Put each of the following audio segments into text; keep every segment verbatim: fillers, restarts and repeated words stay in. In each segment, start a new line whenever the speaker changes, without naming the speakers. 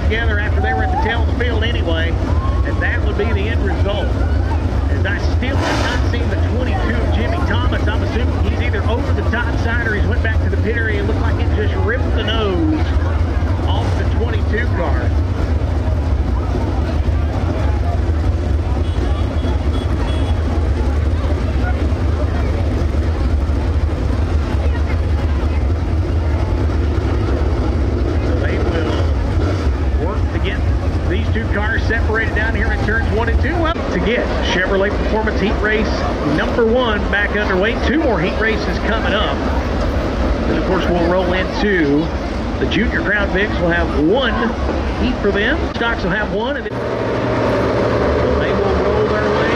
together after they were at the tail of the field anyway, and that would be the end result. As I still have not seen the twenty-two of Jimmy Thomas. I'm assuming he's either over the top side or he's went back to the pit area. It looked like it just ripped the nose off the twenty-two car. Separated down here in turns one and two. Well, to get Chevrolet Performance Heat Race number one back underway. Two more heat races coming up. And of course, we'll roll into the Junior Crown Vics. We'll have one heat for them. Stocks will have one. And then they will roll their way.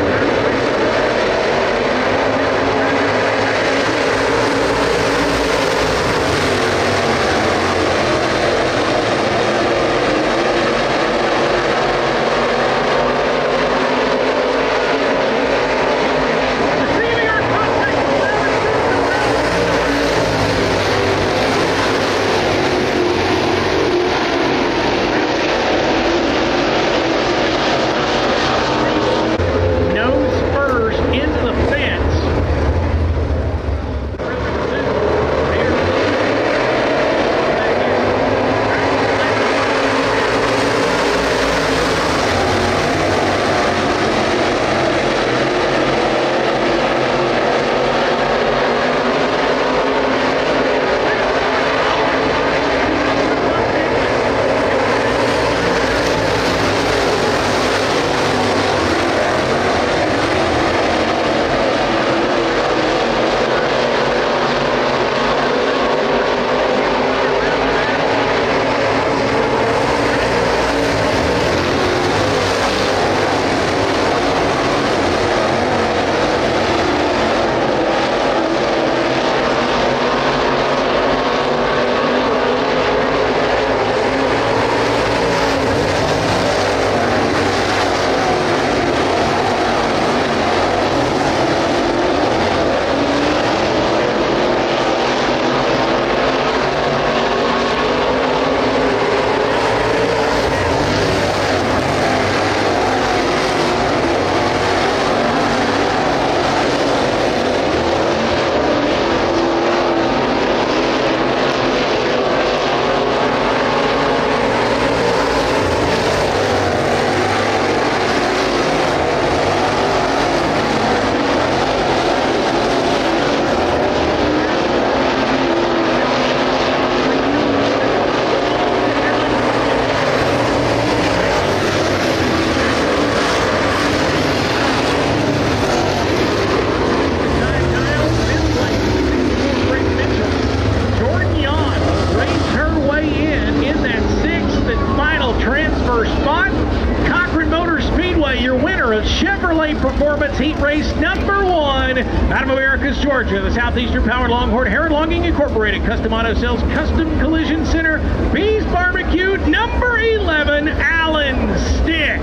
Chevrolet Performance Heat Race number one out of Americus, Georgia. The Southeastern Powered Longhorn Heron Logging Incorporated Custom Auto Sales Custom Collision Center Bees Barbecue number eleven Allen Stick.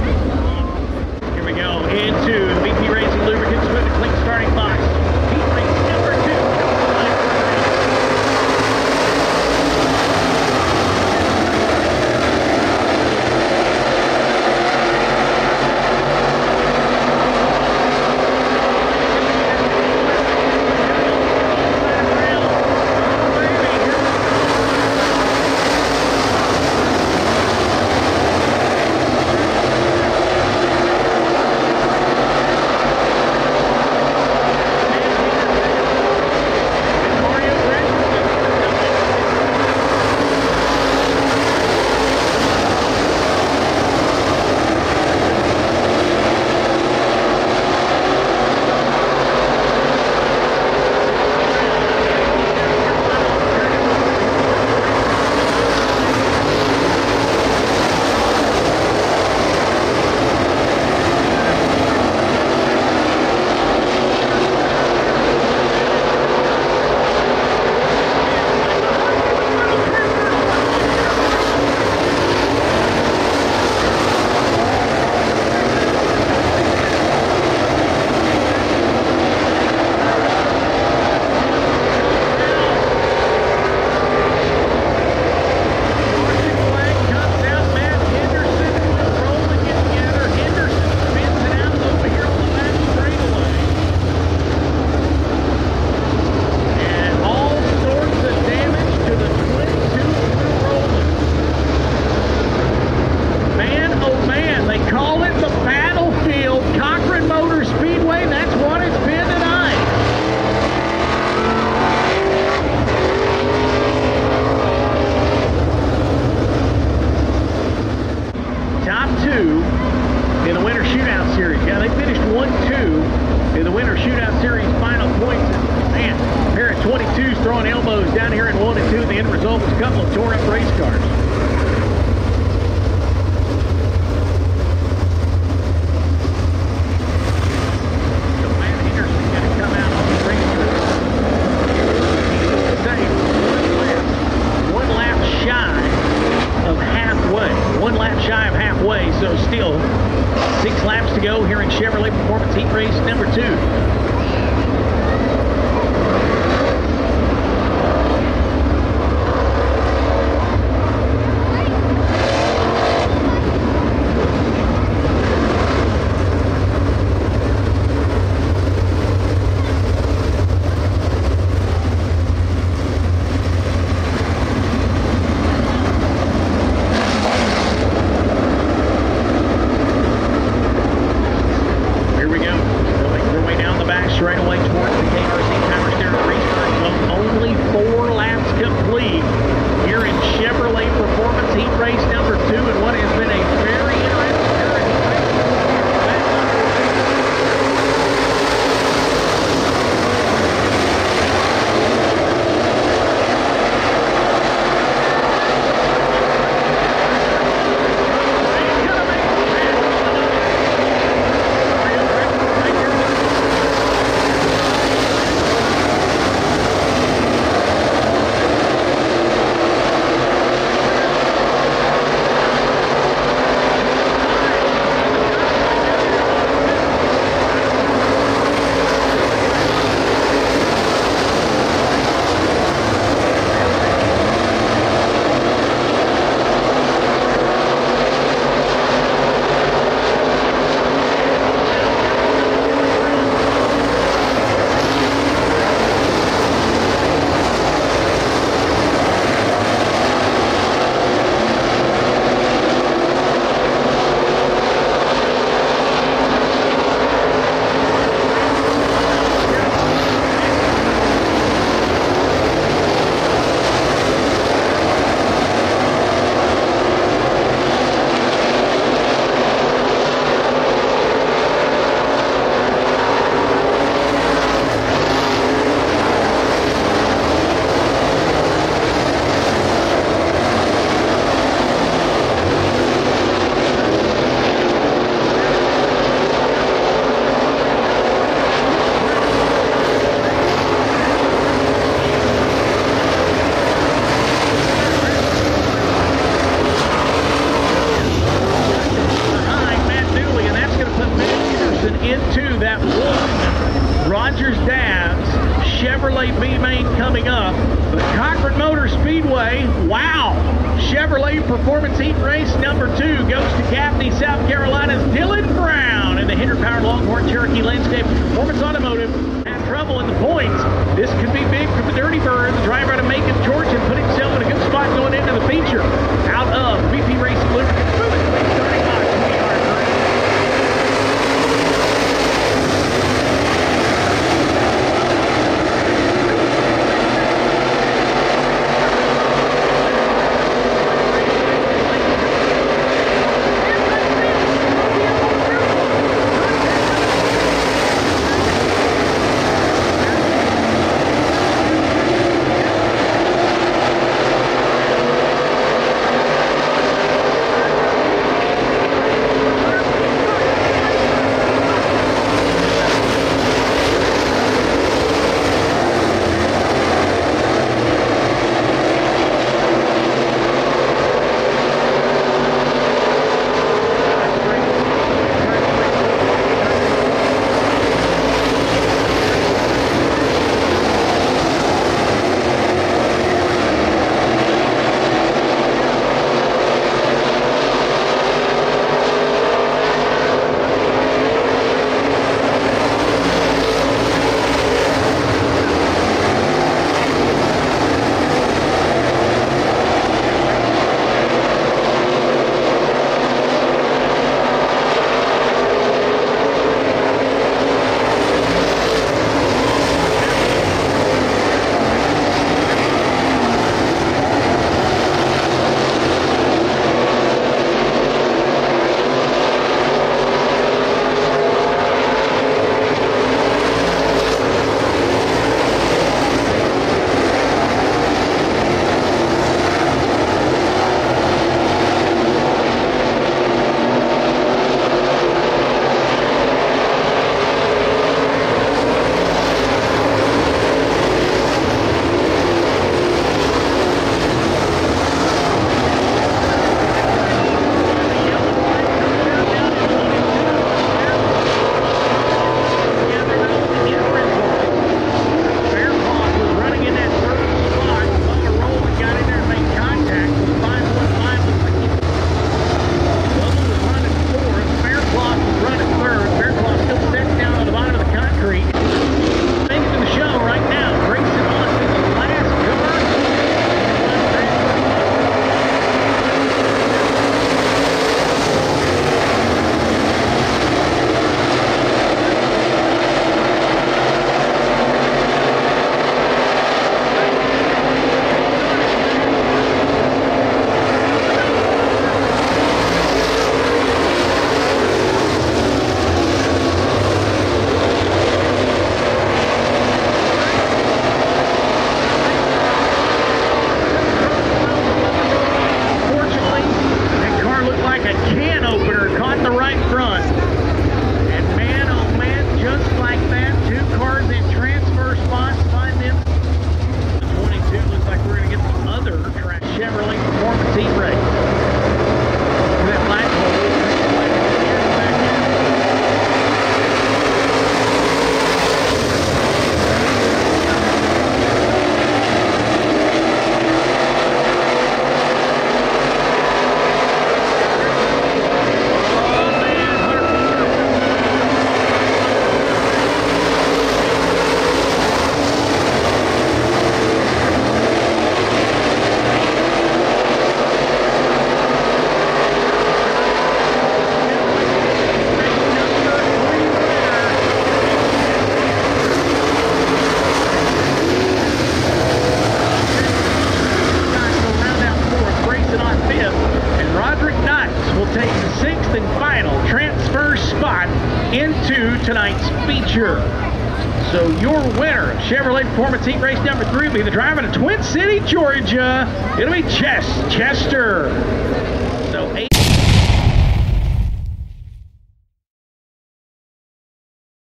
Here we go into the B P Racing Lubricants with a clean starting box. Heat Race number two. to go here in Chevrolet Performance Heat Race number two. Straightaway towards the K R C Power Steering restart zone. Only four laps complete here in Chevrolet Performance Heat Race number two, and what has been a very interesting into that one Rogers Dabbs Chevrolet B-Main coming up. The Cochran Motor Speedway, wow! Chevrolet Performance Heat Race number two goes to Gaffney, South Carolina's Dylan Brown in the Hendrick-powered Longhorn Cherokee Landscape Performance Automotive. Had trouble in the points. This could be big for the Dirty Bird. The driver out of Macon, Georgia, put himself in a good spot going into the feature. Out of V P Racing Lubricants, moving starting on twenty yard three. tonight's feature. So your winner of Chevrolet Performance Heat Race number three will be the driver to Twin City, Georgia. It'll be Chess Chester.